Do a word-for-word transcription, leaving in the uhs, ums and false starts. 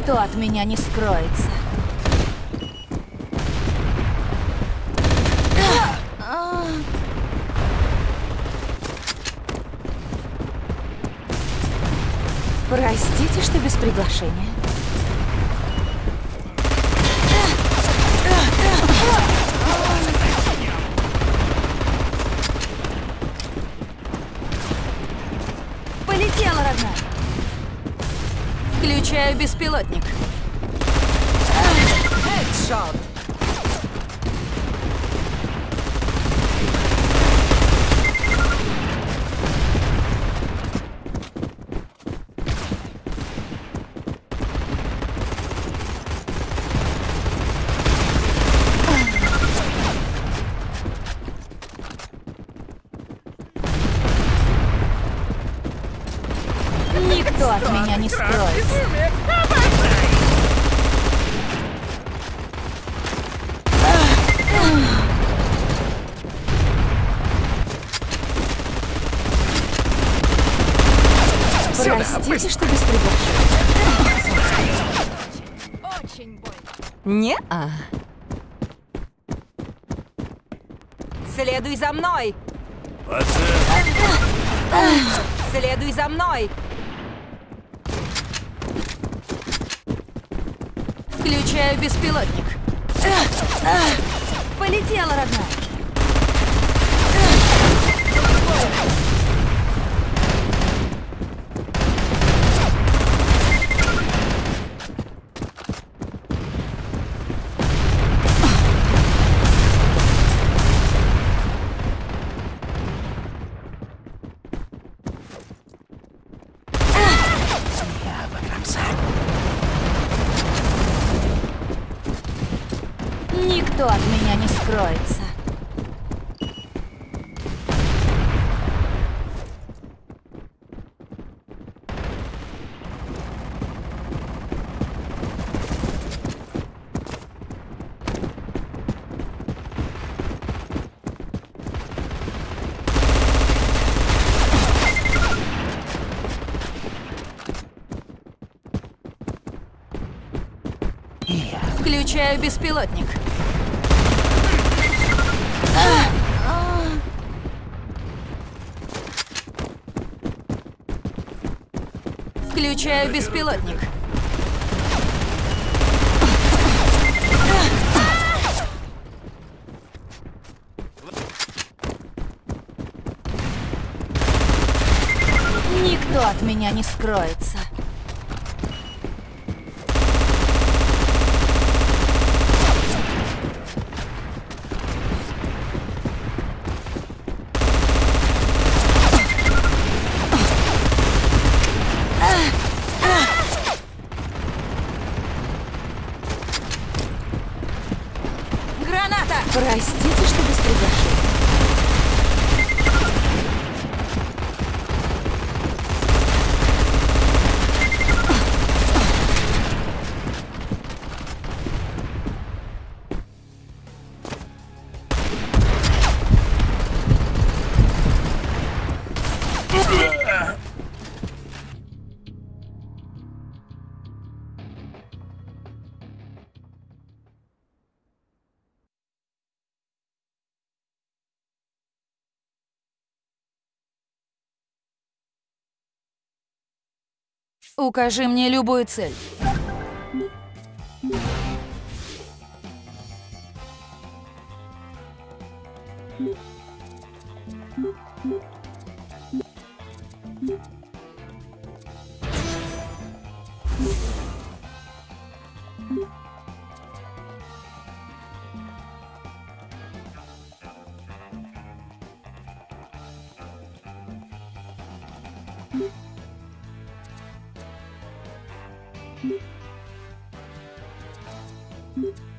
Никто от меня не скроется. Простите, что без приглашения. Полетела, родная. Включаю беспилотник. Хедшот. Никто от меня не скроется. Простите, что без приглашения. Очень больно. Не-а. Следуй за мной. Следуй за мной. Включаю беспилотник. Полетела, родная. Никто от меня не скроется. Включаю беспилотник. Включаю беспилотник. Никто от меня не скроется. Простите, что без приглашения. Укажи мне любую цель. Thank you.